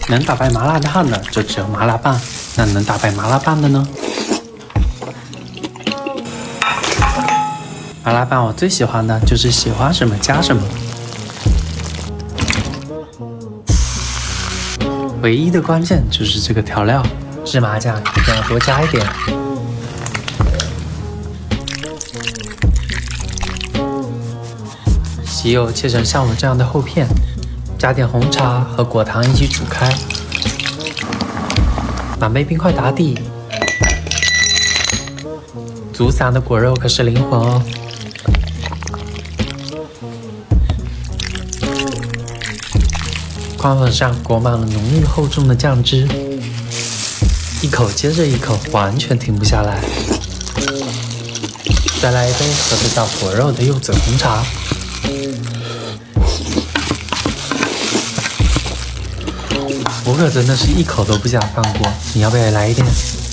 能打败麻辣烫的就只有麻辣拌，那能打败麻辣拌的呢？麻辣拌我最喜欢的就是喜欢什么加什么，唯一的关键就是这个调料，芝麻酱一定要多加一点。鸡肉切成像我这样的厚片，加点红茶和果糖一起煮开，满杯冰块打底。足散的果肉可是灵魂哦。宽粉上裹满了浓郁厚重的酱汁，一口接着一口，完全停不下来。再来一杯喝得到果肉的柚子红茶。我可真的是一口都不想放过，你要不要也来一点？